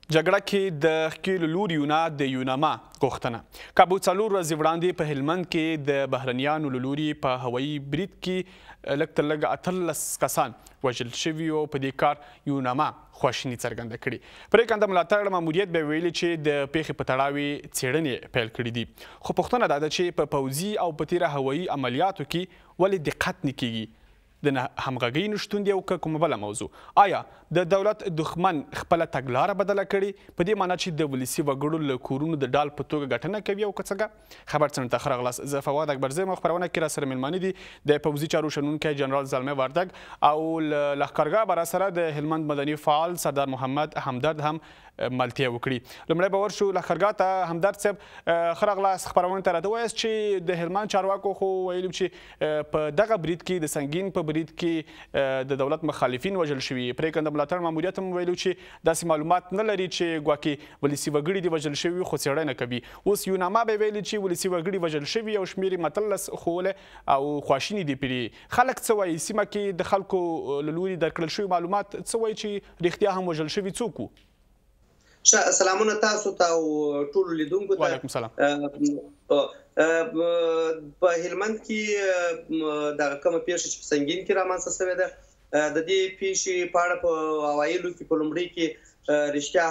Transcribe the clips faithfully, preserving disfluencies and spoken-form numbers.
جګړه کې د ښکېلو لوریو نه د یوناما غوښتنه کابو څلور ورځې وړاندې په هلمند کې د بهرنیانو له لوري په هوایي برید کې لږ تر لږه اتلس کسان وژل شوي او په دې کار یوناما خواشیني څرګنده کړې. پرېکنده ملاتړ ماموریت به ویلي چې د پیښې په تړاو څېړنې پیل کړي دي، خو پوښتنه دا ده چې په پوځي او په تیره هوایي عملیاتو کې ولې دقت نه کیږي؟ د همغږۍ نشتون دی او که کومه بله موضوع. آیا د دولت دښمن خپله تګلاره بدله کړې په دې معنی چې د ولسي وګړو له کورونو د ډال په توګه ګټنه کوي او که څنګه؟ خبر څنډې ته ښه راغلاست. زه فواد اکبرزی یم. خپرونه کې راسره میلمانه دي د پوځي چارو شنونکی جنرال زلمي وردګ او له لښکرګاه به راسره د هلمند مدني فعال سردار محمد همدرد هم ملتیا وکړي. لومړی به ورشو لښکرګاه ته. همدرد صاحب ښه راغلاست. خپرونې ته راته ووایاست چې د هلمند چارواکو خو ویلي چې په دغه برید کې د سنګین په برید کې د دولت مخالفین وژل شوي. پرېکنده ملاتړ ماموریت هم ویلي چې داسې معلومات نه لري چې ګواکې ولسي وګړي دي وژل شوي خو څېړنه کوي. اوس یوناما به ویلي چې ولسي وګړي وژل شوي او شمېر یې اتلس ښوولی او خواشیني دي پرې. خلک څه وایي؟ سیمه کې د خلکو له لوري درکړل شوي معلومات څه وایي چې رښتیا هم وژل شوي څوک وو؟ سلامونه تاسو ته او ټولو لیدونکو ته. وعلیکم سلام. په هلمند کې دغه کومه پیښه چې په سنګین کې رامنځته شوې ده د دې پیښې په اړه په اوایلو کې په لومړي کې رښتیا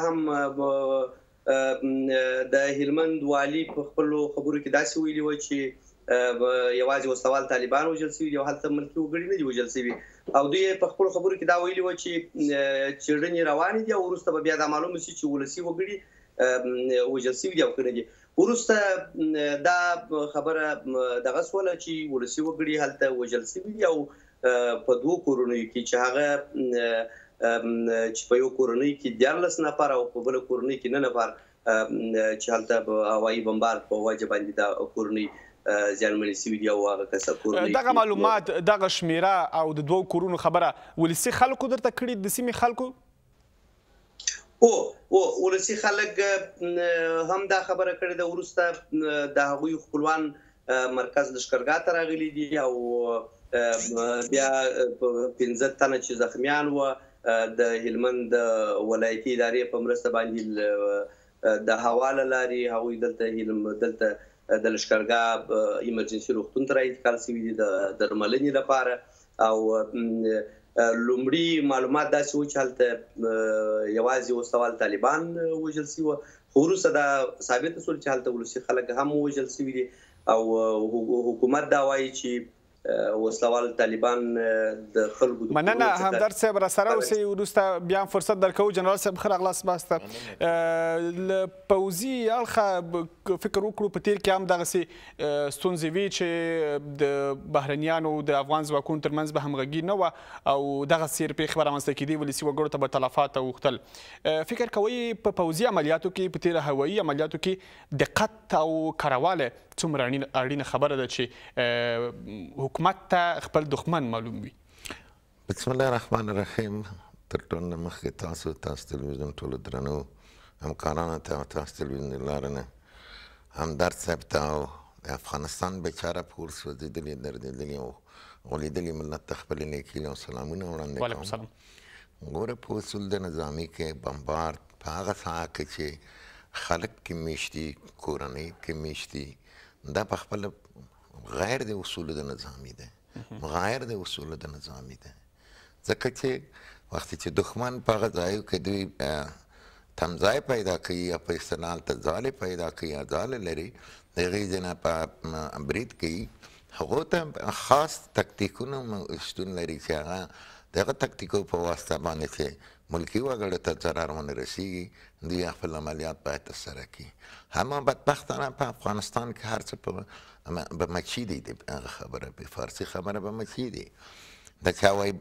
هم د هلمند والي په خپلو خبرو کې داسې ویلي وو چې یوازې وسوال طالبان وژل شوي دي او هلته ملکي وګړي نه دي وژل شوي، او دوی په خپلو خبرو کې دا ویلي وو چې څېړنې روانې دي او وروسته به بیا دا معلومه شي چې ولسي وګړي وژل شوي دي او که نه دي. وروسته دا خبره دغه شوله چې ولسي وګړي هلته وژل شوي دي او په دوو کورنیو کې چې هغه چې په یو کورنۍ کې دیارلس نفر او په بله کورنۍ کې نه نفر چې هلته په هوایي بمبار په وجه باندې دا کورنۍ زیانمنې شوي دي او هغه کسه کورنۍ دغه معلومات دغه شمېره او د دوو کورونو خبره ولسي خلکو درته کړي د سیمې خلکو؟ او او ولسي خلک هم دا خبره کړې ده. وروسته د هغوی خپلوان مرکز لښکرګاه ته راغلي دي او بیا پنځه تنه چې زخمیان وو د هلمند ولایتي ادارې په مرسته باندې د هوا له لارې هغوی دلته دلته د لښکرګاه ایمرجنسي روغتون ته راانتقال شوي دي د درملنې لپاره. او لومړي معلومات داسې وو چې هلته یوازې وسوال طالبان وژل شوي وو، خو وروسته دا ثابته شول چې هلته ولسي خلک هم وژل شوي دي او حکومت دا وایي چې وسلوال طالبان د خلکو. مننه همدرد صاحب راسره اوسئ. وروسته بیا هم فرصت درکوو. جنرال صاحب ښه راغلاست. باسته له پوځي اړخه فکر وکړو په تیر کې هم دغسې ستونزې وي چې د بهرنیانو د افغان ځواکونو ترمنځ به همغږي نه وه او دغسې پیښې به رامنځته کېدې، ولسي وګړو ته به تلفات اوښتل. فکر کوئ په پوځي عملیاتو کې په تیره هوایي عملیاتو کې دقت او کاروالی څومره اړینه خبره ده چې حکومت ته خپل دښمن معلوم وي؟ بسم الله الرحمن الرحیم. تر ټولو نه مخکې تاسو تاسو تلویزیون ټولو درنو همکارانو ته او تاسو تلویزیون له لارې نه همدرد صاحب ته او د افغانستان بیچاره په اور سوځېدلي دردېدلي او غولېدلي ملت ته خپلې نیکي او سلامونه وړاندې کوم. وعلیکم سلام. ګوره په اصول د نظامي کې بمبارد په هغه ساحه کې چې خلک کې میشت دي، کورنۍ کې میشت دي، دا په خپله غیر د اصولو د نظامي ده، غیر د اصولو د نظامي ده. ځکه چې وختې چې دښمن په هغه ځایو کې دوی تمځای پیدا کوي یا په اصطلاح ته ځالې پیدا کوي یا ځاله لري، د هغې ځای نه په برید کوي، هغو ته خاص تکتیکونه شتون لري چې هغه د هغه تکتیکو په واسطه باندې چې ملکي وګړو ته ضرر ونه رسېږي دوی خپل عملیات باید ترسره کړي. همه بدبختانه په افغانستان کې هر څه په به مچي دي، هغه خبره په فارسي خبره به مچي دي. د چا وایي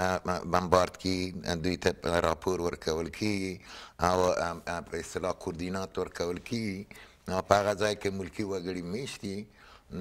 بمبارد کې دوی ته راپور ورکول کېږي او په اصطلاح کوردینات ورکول کېږي او په هغه ځای کې ملکي وګړي میشت دي،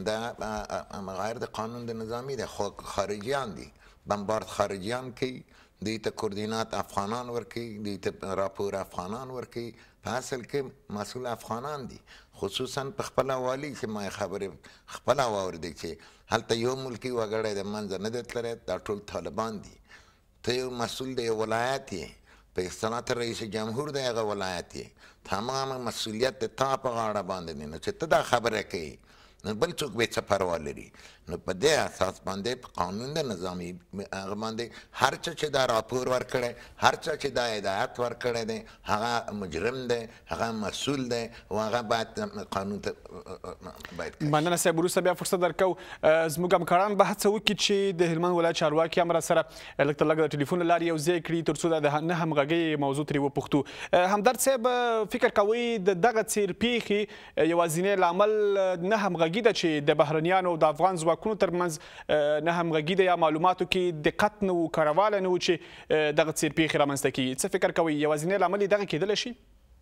دا غیر د قانون د نظامي دی. خو خارجیان دي، بمبارد خارجیان کوي، دوی ته کوردینات افغانان ورکوي، دوی ته راپور افغانان ورکوي، په اصل کې مسئول افغانان دي. خصوصا په خپله والي چې ما خبرې خپله واورېدې چې هلته یو ملکي وګړی د منځه نه دی تللی، دا ټول طالبان دي. ته یو مسئول د یو ولایت یې، په اصطلاح ته رئیس جمهور دی هغه ولایت یې تمام مسؤلیت د تا په غاړه باندې دی نو چې ته دا خبره کوي نو بل څوک به څه پروا لري نو په دې اساس باندې په قانون د نظامي هغه باندې هر چا چې دا راپور ورکړی هر چا چې دا هدایت ورکړی دی هغه مجرم دی هغه مسؤول دی او هغه باید قانون ته باید مننه صاحب وروسته بیا فرصت درکو زموږ همکاران به هڅه وکړي چې د هلمند ولایت چارواکي هم راسره لږ تر لږه د ټلیفون له لارې یو ځای کړي تر څو د نه همغږۍ موضوع ترې وپوښتو همدرد صاحب فکر کوئ د دغه څېر پیښې یوازینی لامل نه همغږي ده چې د بهرنیانو او د افغان ځواکونو ترمنځ نه همغږي ده یا معلوماتو کې دقت نه و کړوالی نه و چې دغه څېر پیښې رامنځته کیږي څه فکر کوئ یوازینی لامل یې دغه کیدلی شي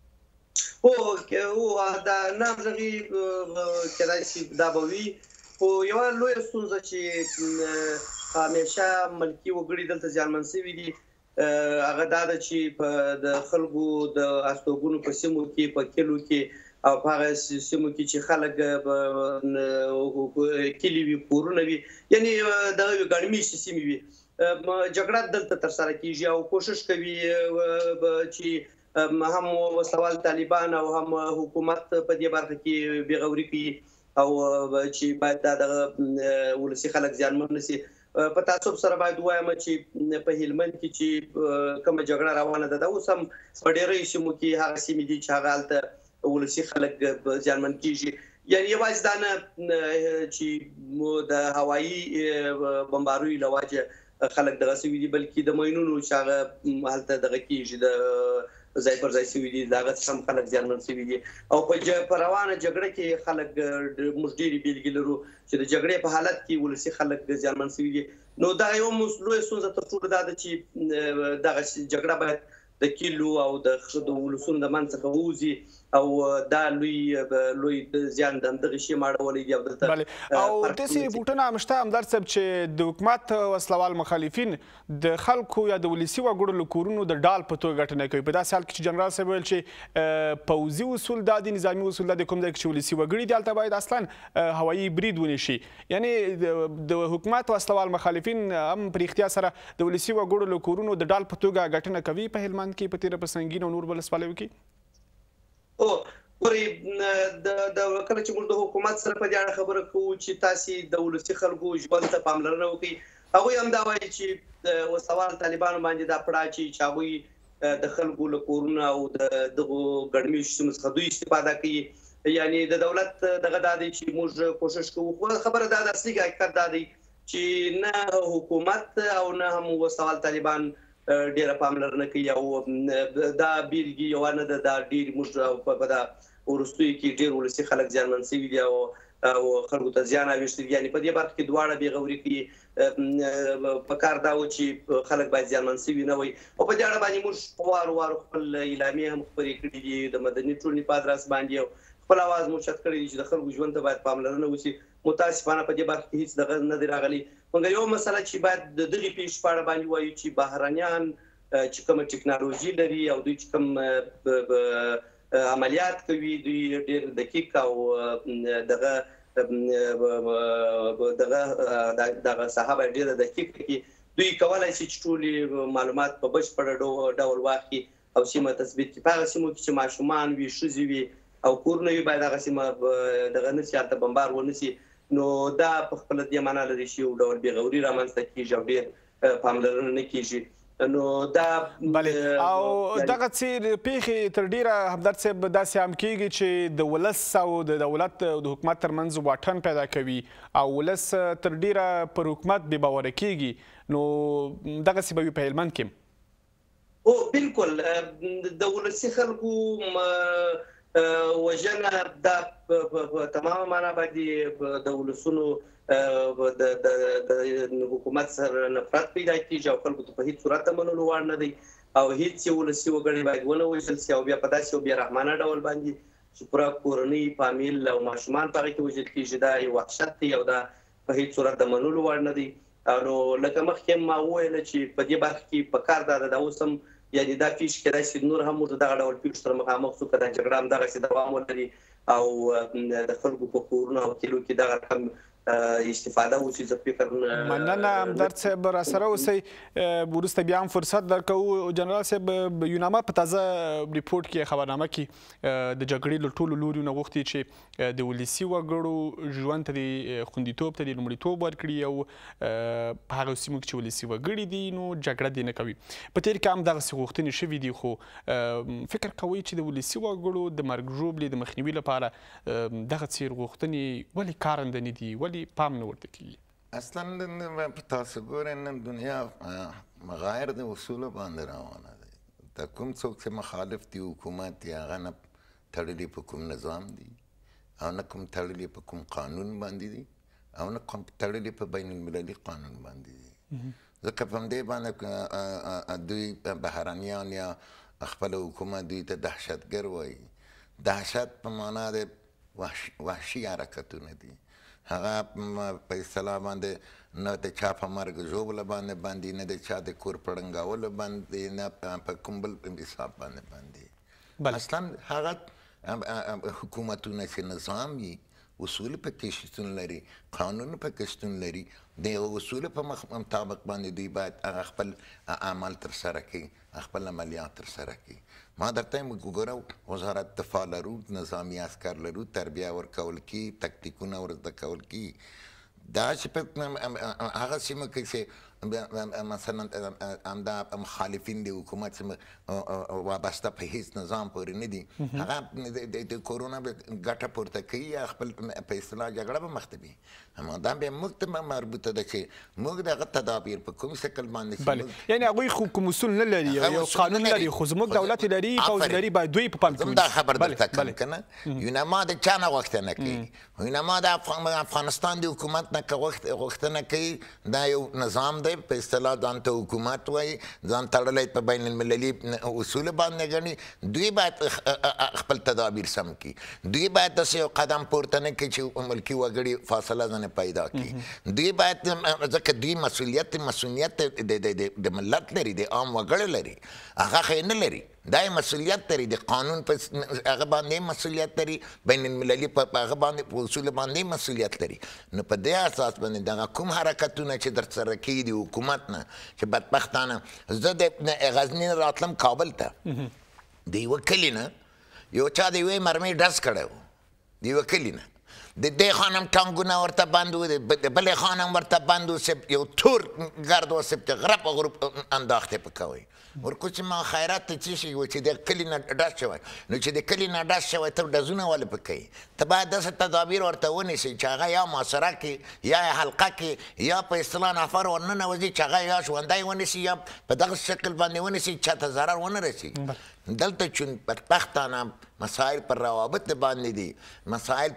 هو دا نه همغږي کیدای شي دا به وي خو یوه لویه ستونزه چې همیشه ملکي وګړي دلته زیانمن شوي دي هغه دا ده چې په د خلکو د استوګنو په سیمو کې په کلیو کې او په هغه سیمو کې چې خلک کلي وي کورونه وي یعنی دغه ګڼ میشتې سیمې وي جګړه دلته ترسره کیږي او کوشش کوي چې هم وسوال طالبان او هم حکومت په دې برخه کې بېغوري کوي او چې باید دا دغه ولسي خلک زیانمن نه شي په تعصب سره باید ووایم چې په هلمند کې چې کومه جګړه روانه ده دا اوس هم په ډېرو سیمو کې هغه سیمې دي چې هغه هلته ولسي خلک زیانمن کیږي یعنی یوازې دا نه چې د هوایي بمباریو له وجې خلک دغه شوي دي بلکې د ماینونو چې هغه هلته دغه کیږي د ځای پر ځای شوي دي د هغه څخه هم خلک زیانمن شوي دي او په روانه جګړه کې خلک موږ ډېرې بېلګې لرو چې د جګړې په حالت کې ولسي خلک زیانمن شوي دي نو دا یو لویه ستونزه تر ټولو دا ده چې دغه جګړه باید د کلیو او د ولسونو د منځ څخه ووځي او دا لوی لوی زیان د همدغه شي ماړولی دی او دلته او داسې رپوټونه هم شته همدرد صاحب چې د حکومت وسلوال مخالفین د خلکو یا د ولسي وګړو له کورونو د ډال په توګه ګټنه کوي په داسې حال کې چې جنرال صاحب ویل چې پوځي اصول دا دي نظامي اصول دا د کوم ځای کې چې ولسي وګړي دي هلته باید اصلا هوایي برید ونیسي یعنې د حکومت وسلوال مخالفین هم په رښتیا سره د ولسي وګړو له کورونو د ډال په توګه ګټنه کوي په هلمند کې په تیره په سنګین او نور ولسوالیو کې او ګورئ د کله چې موږ د حکومت سره په دې اړه خبره کوو چې تاسې د ولسي خلکو ژوند ته پاملرنه وکړئ هغوی هم دا وایي چې وسوال طالبانو باندې دا پړه اچوي چې هغوی د خلکو له کورونو او د دغو ګڼ میشتو سیمو څخه دوی استفاده کوي یعنې د دولت دغه دا دی چې موږ کوشش کوو خو خبره دا د اصلي حقیقت دا دی چې نه حکومت او نه هم وسوال طالبان ډیره پاملرنه کوي او دا بیلګې یوه نه ده دا ډېر موږ په دا وروستیو کې ډېر ولسي خلک زیانمن شوي دي او خلکو ته زیان اوښتي دي یعنې په دې برخه کې دواړه بېغوري کوي په کار دا و چې خلک باید زیانمن شوي نه وي او په دې اړه باندې موږ په وارو وارو خپل اعلامیې هم خپرې کړي دي د مدني ټولنې په ادرس باندې خپل اواز مو اوچت کړی دی چې د خلکو ژوند ته باید پاملرنه وشي متاسفانه په دې برخه کې هیڅ دغه نه دی راغلی مګر یو مسله چې باید د دغې پیښې په اړه باندې وایو چې بهرنیان چې کومه ټکنالوژي لري او دوی چې کوم عملیات کوي دوی ډېر دقیق او دغه دغه دغه صحابه ډېر دقیق کوي دوی کولای شي چې ټول معلومات په بشپړ ډول واخلي او سیمه تثبیت کړي په هغه سیمو کې چې ماشومان وي ښځې وي او کورونه وي باید هغه سیمه دغه نه شي هلته بمبار ونه شي نو دا په خپله دې معنا لري چې یو ډول بېغوري رامنځته کېږي او ډېر پاملرنه نه کېږي نو دا بلې او دغه څېر پیښې تر ډېره همدرد صاحب داسې هم کېږي چې د ولس او د دولت او د حکومت ترمنځ واټن پیدا کوي او ولس تر ډېره پر حکومت بې باوره کېږي نو دغسې به وي په هلمند کې او بالکل د ولسي خلکو وژنه دا په تمامه معنا باندې د ولسونو د حکومت سره نفرت پیدا کیږي او خلکو ته په هیڅ صورت منلو وړ نه دی او هیڅ یو ولسي وګړی باید ونه وژل شي او بیا په داسې یو بېرحمانه ډول باندې چې پوره کورنۍ فامیل او ماشومان په هغې کې وژل کېږي دا یو وحشت دی او دا په هیڅ صورت د منلو وړ نه دی نو لکه مخکې هم ما وویله چې په دې برخه کې په کار دا ده دا اوس هم یعنې دا پیښې کېدای شي نور هم موږ دغه ډول پیښو سره مخامخ شو که دا جګړه هم دغسې دوام ولري او د خلکو په کورونو او کلیو کې دغه رقم استفاده وشي زه فکر مننه همدرد صاحب را سره اوسئ وروسته بیا هم فرصت درکوو جنرال صاحب یوناما په تازه ریپورټ کې خبرنامه کې د جګړې له ټولو لوریو نه غوښتي چې د ولسي وګړو ژوند ته د خوندیتوب ته د لومړیتوب ورکړي او په هغو سیمو کې چې ولسي وګړي دي نو جګړه دې نه کوي. په تېر کې هم دغسې غوښتنې شوي دي خو فکر کوئ چې د ولسي وګړو د مرګ ژوبلې د مخنیوي لپاره دغه څېر غوښتنې ولې کارنده نه دي، ولې پام نه ورته کېږي؟ اصلا تاسو ګورئ نن دنیا غیر د اصولو باندې روانه دی. د کوم څوک چې مخالف دي حکومت دي هغه نه تړلي په کوم نظام دي او نه کوم تړلي په کوم قانون باندې دي او نه کوم تړلي په بین المللي قانون باندې دي. ځکه په همدې باندې دوی بهرنیان یا خپل حکومت دوی ته دهشتګر وایي. دهشت په معنا د وحشي حرکتونه دي. هغه په اصطلاح باندې نه د چا په مرګ ژوبله باندې باندې نه د چا د کور په ړنګولو باندې نه په کوم بل حساب باندې باندې اصلا هغه حکومتونه چې نظام وي اصول پکې شتون لري، قانون پکې شتون لري. د اصولو په مطابق باندې دوی باید هغه خپل اعمال ترسره کړي، خپل عملیات ترسره کړي. ما درته وایم ګوره وزارت دفاع لرو، نظامي عسکر لرو، تربیه ورکول کېږي، تکتیکونه ور زده کول کېږي. دا چې په هغه سیمه کې چې مثلا همدا مخالفین د حکومت وابسته په هیڅ نظام پورې نه دي، هغه د کورونا ګټه پورته کوي یا خپل په اصطلاح جګړه به مخ ته وي. دا بیا موږ ته مربوطه ده چې موږ دغه تدابیر په کوم شکل باندې بله یعنې هغوی خو کوم اصول نه لري، یو قانون لري، خو زموږ دولت لري، پوځ لري، باید دوی په پام کې ونیسي. دا خبر درته کوم که نه یوناما د چا نه غوښتنه کوي. یوناما د افغانستان د حکومت نه که غوښتنه کوي، دا یو نظام دی په اصطلاح ځان ته حکومت وایي، ځان تړلی په بین المللي اصولو باندې ګڼي. دوی باید خپل تدابیر سم کړي. دوی باید داسې یو قدم پورته نه کړي چې ملکي وګړي فاصله ځنې پیدا کړي. دوی باید ځکه دوی مسؤلیت مسؤلیت د ملت لري، د عام وګړو لري، هغه خو نه لري. دا یې مسؤلیت لري، د قانون په هغه باندې مسؤلیت لري، بین المللي په هغه باندې په اصولو باندې مسؤلیت لري. نو په دې اساس باندې دغه کوم حرکتونه چې ترسره کېږي د حکومت نه چې بدبختانه زه د غزني نه راتلم کابل ته، د یوه کلي نه یو چا د یوې مرمۍ ډز کړی و، د یوه کلي نه د دې خانم ټانګونه ورته بند وو، د بلې خانم ورته بند وو، صرف یو تور ګرد و، صرف چې غرب غروب انداختې په کوئ. ورکو چې ما خیرات ته څه شي و چې د کلي نه ډز شوی، نو چې د کلي نه ډز شوی ته ډزونه ولې په کوي؟ ته باید داسې تدابیر ورته ونیسئ چې هغه یا محاصره کړي یا یې حلقه کړي یا په اصطلاح نفر ورننوځي چې هغه یا ژوندی ونیسي یا په دغه شکل باندې ونیسي چې چاته ضرر ونه رسي. دلته چون بدبختانه مسائل پر روابط باندې دي، مسائل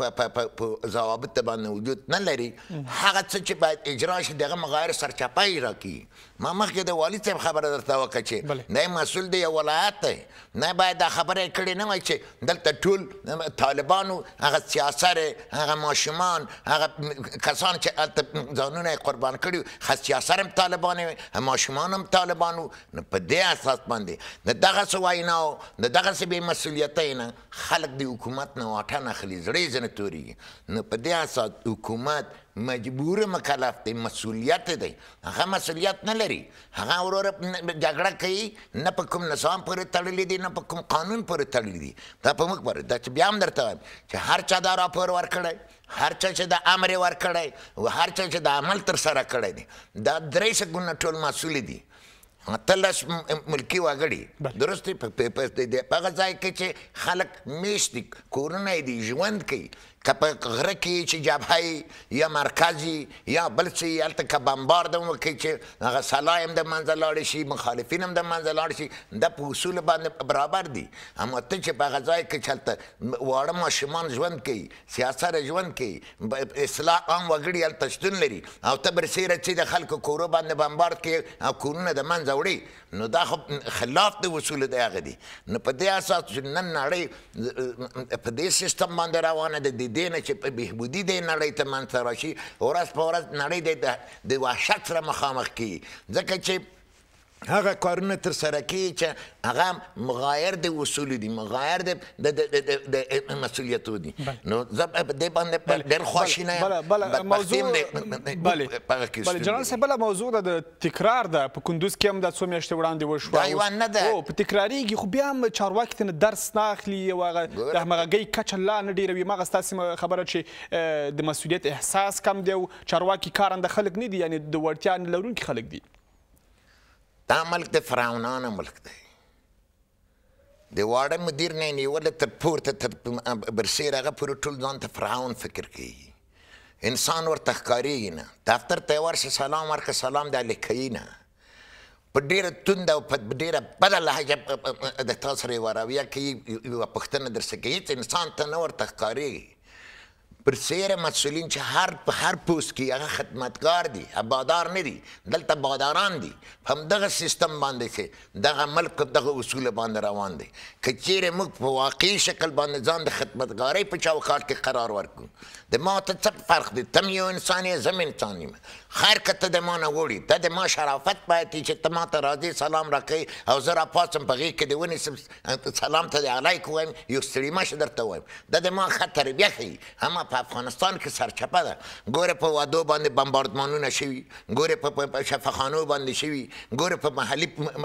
په ضوابط باندې وجود نه لري. هغه څه چې باید اجرا شي دغه مغایر سرچپه یې راکړي. ما مخکې د والي صاحب خبره درته وکړه چې نه مسؤل دی یو ولایت دی، نه باید دا خبره یې کړې نه وای چې دلته ټول طالبانو هغه سیاسر هغه ماشومان هغه کسان چې هلته ځانونه یې قربان کړي، ښه سیاسر هم طالبان وي، ماشومان هم طالبان وو. نو په دې اساس باندې د دغسې ویناو د دغسې بې مسؤلیتۍ نه خلک د حکومت نه واټن اخلي، زړې ځنې تورېږي. نو په دې اساس حکومت مجبور مکلف دی، مسؤلیت دی، هغه مسؤلیت نه لري. هغه وروره جګړه کوي، نه په کوم نظام پورې تړلي دي نه په کوم قانون پورې تړلي دي. دا په موږ پورې دا چې بیا هم درته وایم چې هر چا دا راپور ورکړی، هر چا چې د امر یې ورکړی او هر چا چې د عمل ترسره کړی دی، دا درې شګونه ټول مسؤل دي. اتلس ملکي وګړي درست دي په هغه ځای کې چې خلک میشت دي، کورونه یې دي، ژوند کوي. که په غره کې چې جبهه یا مرکزي یا بل څه هلته که بمبارد هم وکړي چې هغه سلای هم د منځه لاړې شي، مخالفین هم د منځه لاړ شي، دا په اصولو باندې برابر دي. اما ته چې په هغه ځای کې چې هلته واړه ماشومان ژوند کوي، سیاست ژوند کوي، اصلاح عام وګړي هلته شتون لري او ته برسېره چې د خلکو کورو باندې بمبارد کوي او کورونه د منځه وړي، نو دا خو خلاف د اصولو د هغه دي. نو په دې اساس چې نن نړۍ په دې سیستم باندې روانه ده، دې نه چې په بهبودي دې نړۍ ته منځته راشي، ورځ په ورځ نړۍ د وحشت سره مخامخ کېږي. ځکه چې هغه کارونه تر سره کوي چې هغه مغایر د اصولو دي، مغایر د مسؤلیتو دي. نو زه په دې باندې ډېر خواشینی یم. بله موضوع بله جنرال صاحب بله موضوع ده د تکرار ده. په کندوز کې هم دا څو میاشتې وړاندې وشوه. دا یوه نه ده. او په تکرارېږي، خو بیا هم چارواکي ترنه درس نه اخلي او هغه د همغږۍ کچه لا نه ډېروي. هماغه ستاسې خبره چې د مسؤلیت احساس کم دی او چارواکي کارنده خلک نه دي، یعنې د وړتیا نه لرونکي خلک دي. دا ملک د فرعونانو ملک دی. د واړه مدیر نه نیوله تر پورته تر برسېر هغه پورې ټول ځان ته فرعون فکر کوي. انسان ورته ښکارېږي نه. دفتر ته یې ورشه سلام ورکړه، سلام دی لیکوي نه. په ډېره تونده او په ډېره بده لهجه د تا سره یې وارویه کوي، یوه پوښتنه درڅه کوي. هېڅ انسان ته نه ورته ښکارېږي. برسېره مسؤلین چې هر په هر پوست کې هغه خدمتګار دي، بادار نه دي، دلته باداران دي. په همدغه سیستم باندې چې دغه ملک په دغه اصولو باندې روان دی. که چیرې موږ په واقعي شکل باندې ځان د خدمتګارۍ په چوکاټ کې قرار ورکړو، د ما ته څه فرق دی؟ ته یو انسان یې، زه انسان یم. خیر که ته د ما نه وړي، ته د ما شرافت باید وي چې ته ما ته راځې سلام راکوې او زه راپاڅم په غېږ کې دې ونیسم سلام ته د علیکم وایم، یو ستړي مه شه درته وایم. دا د ما ښه تربیه ښیي. همه په افغانستان کې سرچپه ده. ګوره په وادو باندې بمباردمانونه شوي، ګوره په شفاخانو باندې شوي، ګوره په محلي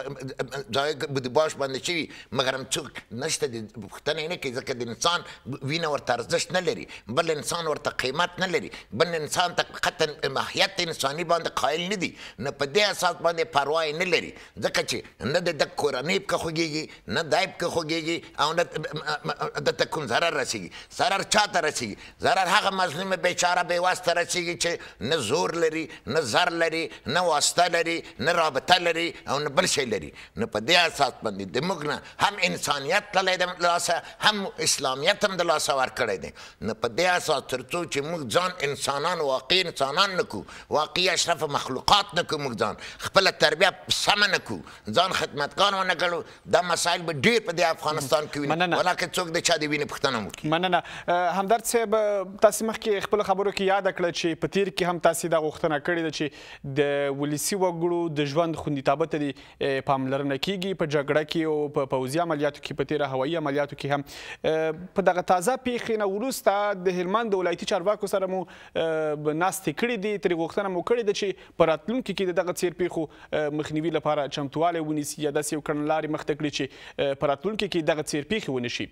ځای بودباش باندې شوي، مګر هم څوک نشته د پوښتنه یې نه کوي، ځکه د انسان وینه ورته ارزښت نه لري، بل انسان ورته قیمت نه لري، بل انسان ته قطعا ماهیت انساني باندې قایل نه دي، نه په دې اساس باندې پروا یې نه لري، ځکه چې نه د ده کورنۍ پکې خوږېږي، نه دی پکې خوږېږي او نه دته کوم ضرر رسېږي. ضرر چا ته رسېږي؟ ضرر هغه مظلوم بیچاره بېواسطه رسېږي چې نه زور لري، نه زر لري، نه واسطه لري، نه رابطه لري او نه بل شی لري. نو په دې اساس باندې د موږ نه هم انسانیت تللی د لاسه، هم اسلامیت هم د لاسه ورکړی دی. نو په دې اساس تر څو چې موږ ځان انسانان واقعي انسانان نه کړو، واقعي اشرف مخلوقات نه کړو، موږ ځان خپله تربیه سمه نه کړو، ځان خدمتګار ونه ګڼو، دا مسایل به ډېر په دې افغانستان کې ویني، ولاکه څوک د چا د وینې پوښتنه هم وکړي. مننه. همدرد صاحب تاسې مخکې خپلو خبرو کې یاده کړه چې په تیر کې هم تاسې دا غوښتنه کړې ده چې د ولسي وګړو د ژوند خوندیتابه ته دې پاملرنه کیږي په جګړه کې او په پوځي عملیاتو کې، په تېره هوایي عملیاتو کې هم. په دغه تازه پیښې نه وروسته د هلمند د ولایتي چارواکو سره مو ناستې کړې دي، ترې غوښتنه مو کړې ده چې په راتلونکي کې د دغه څېر پیښو مخنیوي لپاره چمتووالی ونیسي یا داسې یو کړنلارې مخته کړي چې په راتلونکي کې دغه څېر پیښې ونه شي.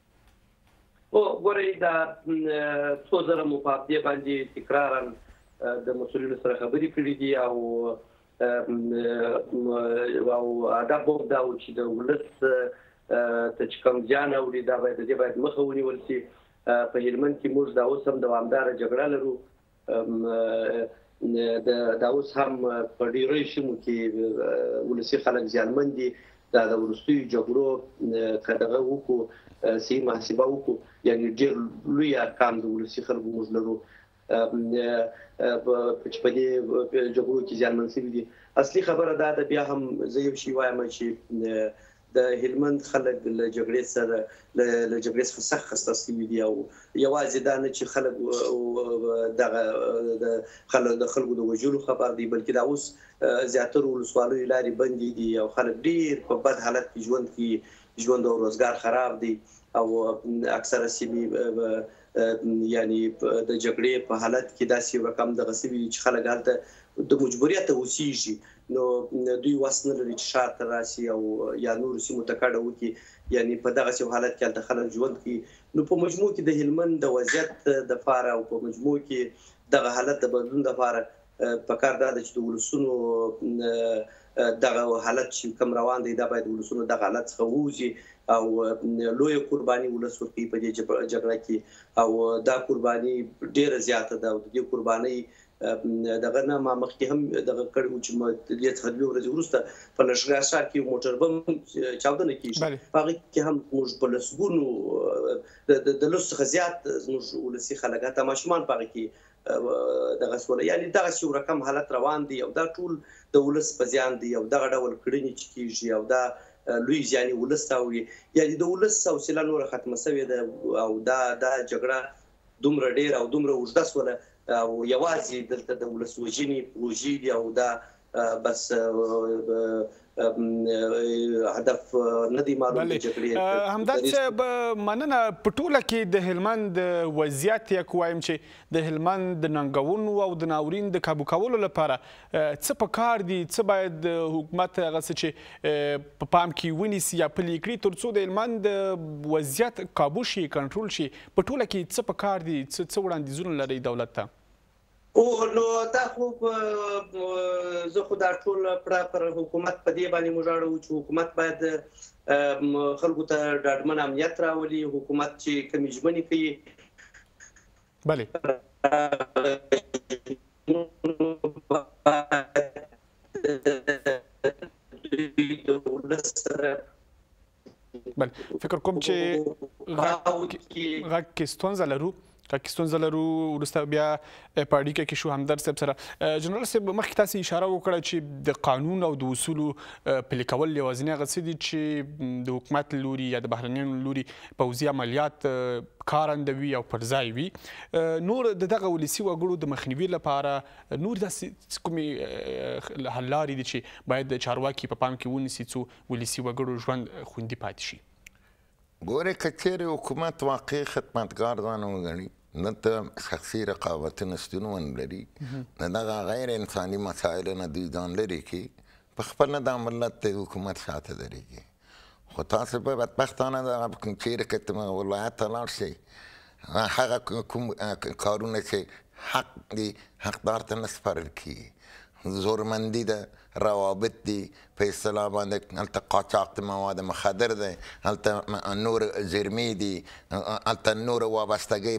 ګورئ دا څو ځله مو په دې باندې تکرارا د مسؤلینو سره خبرې کړې دي او او ادب دا و چې د ولس ته چې کوم زیان اوري دا باید د دې باید مخه ونیول شي. په هلمند کې موږ دا اوس هم دوامداره جګړه لرو، دا اوس هم په ډېرو سیمو کې ولسي خلک زیانمن دي. دا د وروستیو جګړو که دغه وکړو، صحیح محاسبه وکړو، یعنې ډېر لوی ارقام د ولسي خلکو موږ لرو چې په دې جګړو کې زیانمن شوي دي. اصلي خبره دا ده، بیا هم زه یو شی وایم چې د هلمند خلک له جګړې سره له جګړې څخه سخت خسته شوي دي او یوازې دا نه چې خلک دغه د خلکو د وژلو خبر دی، بلکې دا اوس زیاتره ولسوالیو لارې بندې دي او خلک ډېر په بد حالت کې ژوند کوي، ژوند او روزګار خراب دی او اکثره سیمې یعنی د جګړې په حالت کې داسې یو رقم دغه شوي دي چې خلک هلته د مجبوریته اوسېږي، نو دوی وس نه لري چې ښار ته راشي او یا نورو سیمو ته کډه وکړي، یعنی په دغسې یو حالت کې هلته خلک ژوند کوي. نو په مجموع کې د هلمند د وضعیت دپاره او په مجموع کې دغه حالت د بدلون دپاره پکار دا ده چې د ولسونو دغه حالت چې کوم روان دی دا باید ولسونو دغه حالت څخه ووځي او لویه قرباني ولس ورکوي په دې جګړه کې او دا قرباني ډېره زیاته ده او د دې قربانۍ دغه نه ما مخکې هم دغه کړی وو چې د دې څخه دوه ورځې وروسته په لښکر ښار کې موټر بم چاودنه کېږي، په هغې کې هم موږ په لسګونو د لسو څخه زیات زموږ ولسي خلک حتی ماشومان په هغې کې دغه سوله، یعنې دغسې یو رقم حالت روان دی او دا ټول د ولس په زیان دی او دغه ډول کړنې چې کېږي او دا لوی زیان یې ولس ته اوري، یعنې د ولس حوصله نوره ختمه شوې ده او دا دا جګړه دومره ډېره او دومره اوږده سوله او یوازې دلته د ولس وژنې پروژې دي او دا بس هدف نه دی معلوم د جګړې. همدرد صاحب مننه. په ټوله کې د هلمند وضعیت یک وایم چې د هلمند د ننګونو او د ناورین د کابو کولو لپاره څه پکار دي، څه باید حکومت هغه څه چې په پام کې ونیسي یا پلي کړي تر څو د هلمند وضعیت کابو شي، کنټرول شي؟ په ټوله کې څه پکار دي، څه وړاندیزونه لري دولت ته؟ او نو دا خو زه خو دا ټول پر حکومت په دې باندې موږ اړوو چې حکومت باید خلکو ته ډاډمن امنیت راولي. حکومت چې کومې ژمنې کوي بله بله فکر کوم چې غږ کې ستونزه لرو که ستونزه لرو وروسته بیا په اړیکه کې شو همدرد صاحب سره. جنرال صاحب مخکې تاسې اشاره وکړه چې د قانون او د اصولو پلي کول یوازینی هغه څه دي چې د حکومت له لوري یا د بهرنیانو له لوري پوځي عملیات کارندوي او پر ځای وي. نور د دغه ولسي وګړو د مخنیوي لپاره نور داسې کومې حل لارې دي چې باید چارواکي په پام کې ونیسي څو ولسي وګړو ژوند خوندي پاتې شي؟ ګورې که چیرې حکومت واقعي خدمتګار ځان وګڼي، نه ته شخصي رقابتونه شتون ونه لري، نه دغه غیر انساني مسایلو نه دوی ځان لرې کړي، په خپله دا ملت د حکومت شاته درېږي. خو تاسو په بدبختانه دغه چیرې که ته ولایت ته لاړ شئ، هغه کوم کارونه چې حق دي حقدار ته نه سپارل کېږي. زورمندي ده، روابط دي، په اصطلاح باندې هلته قاچاق د مواد مخدر دی، هلته نور زیرمې دي، هلته نور وابستګۍ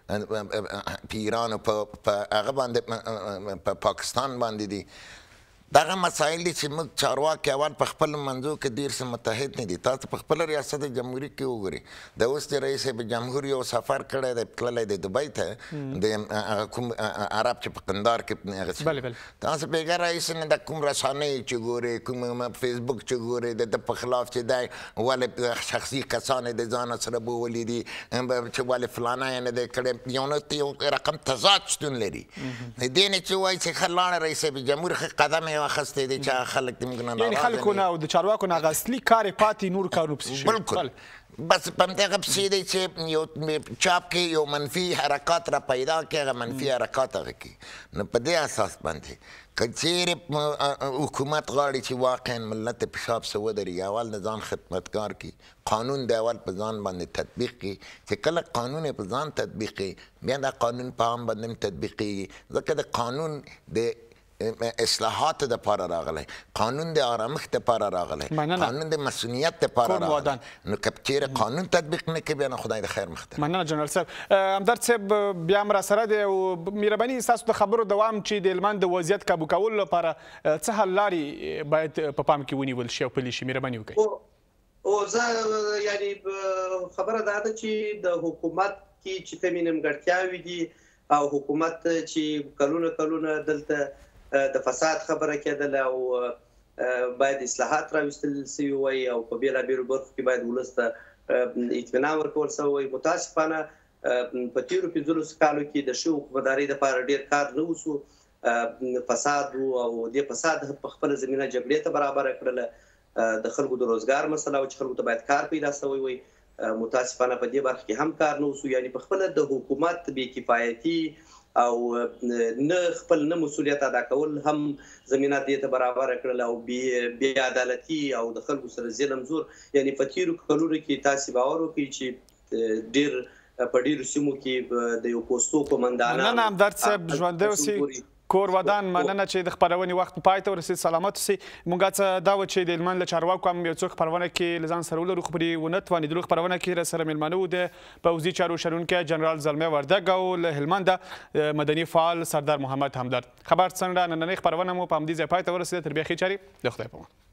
په ایران او په هغه باندې په پاکستان باندې دي. دغه مسایل دي چې موږ چارواکي اول په خپل منځو کې ډېر څه متحد نه دي. تاسو په خپله ریاست جمهوري کې وګورئ، د اوس د رئیس جمهور یو سفر کړی دی، تللی دی دبۍ ته، د کوم عرب چې په قندار کې تاسو بېګا رئیس نه د کوم رسنۍ چې ګورئ، کوم فیسبوک چې ګورئ، د ده په خلاف چې دی ولې شخصي کسان د ځانه سره بولي دي چې ولې فلانه یې نه دی کړی، یو نه یو رقم تضاد شتون لري. دې نه چې وایي چې ښه لاړه رئیس جمهور ښه قدم یې واخستی دی چې خلک د موږ نه ناراضه دي. یعنې خلکو نه او د چارواکو نه هغه اصلي کار یې پاتې نور کارونه پسې شوي. بلکل بس په همدغه پسې دی چې یو چاپ کې یو منفي حرکات را پیدا کړي، هغه منفي حرکات هغه کړي. نو په دې اساس باندې که چیرې حکومت غواړي چې واقعا ملت ته پیشاب څه ودرېږي، اول د ځان خدمتګار کړي، قانون د اول په ځان باندې تطبیق کړي. چې کله قانون یې په ځان تطبیق کړي، بیا دا قانون په عام باندې هم تطبیقېږي. ځکه د قانون د اصلاحات دپاره راغلی، قانون د آرامښت دپاره راغلی، قانون د مسؤلیت دپاره راغلی. نو که چیرې قانون تطبیق نه کړي، بیا نو خدای د خیر مخته. مننه جنرال صاحب. همدرد صاحب بیا هم راسره دی او مهرباني ستاسو د خبرو دوام چې د هلمند د وضعیت کابو کولو لپاره څه حل لارې باید په پام کې ونیول شي او پلي شي؟ مهرباني وکړئ. او زه یعنې خبره دا ده چې د حکومت کې چې کومې نیمګړتیاوې دي او حکومت چې کلونه کلونه دلته د فساد خبره کېدله او باید اصلاحات راوستل سوي وای او په بېلابېلو برخو کې باید ولس ته اطمینان ورکول سوی وای. متاسفانه په تېرو پنځلسو کالو کې د ښه حکومتدارۍ دپاره ډېر کار نه وسو. فساد او دې فساد په خپله زمینه جګړې ته برابره کړله. د خلکو د روزګار مسله و چې خلکو ته باید کار پیدا سوی وای. متاسفانه په دې برخه کې هم کار نه وسو. یعنې په خپله د حکومت بې کفایتي او نه خپل نه مسؤلیت ادا کول هم زمینه دې ته برابره کړله او بې عدالتي او د خلکو سره ظلم زور. یعنې په تېرو کلونو کې تاسې باور وکړئ چې ډېر په ډېرو سیمو کې د یو پوستو قومندانان. مننه همدرد صاحب، ژوندی اوسئ. کور ودان مننه چې د خپرونې وخت پای ته ورسېد. سلامت اوسئ. موږ هڅه دا وه چې د هلمند له چارواکو هم یو څو خپرونه کې له ځان سره ولرو، خو پرې ونه توانېدلو. خپرونه کې راسره مېلمانه وو د پوځي چارو شنونکی جنرال زلمی وردګ او له هلمنده مدني فعال سردار محمد همدرد. خبر څنګه نننۍ خپرونه مو په همدې ځای پای ته ورسېده. تر بیا ښې چارې د خدای په امان.